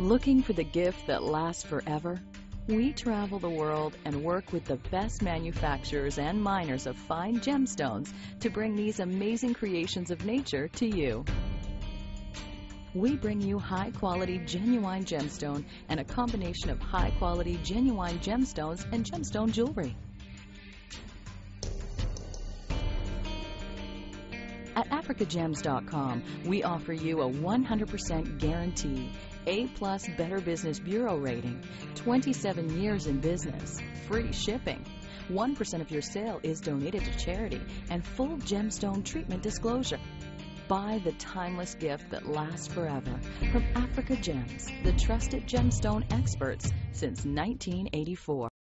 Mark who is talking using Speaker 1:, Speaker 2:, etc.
Speaker 1: Looking for the gift that lasts forever? We travel the world and work with the best manufacturers and miners of fine gemstones to bring these amazing creations of nature to you. We bring you high-quality genuine gemstone and a combination of high-quality genuine gemstones and gemstone jewelry. At AfricaGems.com, we offer you a 100% guarantee, A+ Better Business Bureau rating, 27 years in business, free shipping, 1% of your sale is donated to charity, and full gemstone treatment disclosure. Buy the timeless gift that lasts forever from Africa Gems, the trusted gemstone experts since 1984.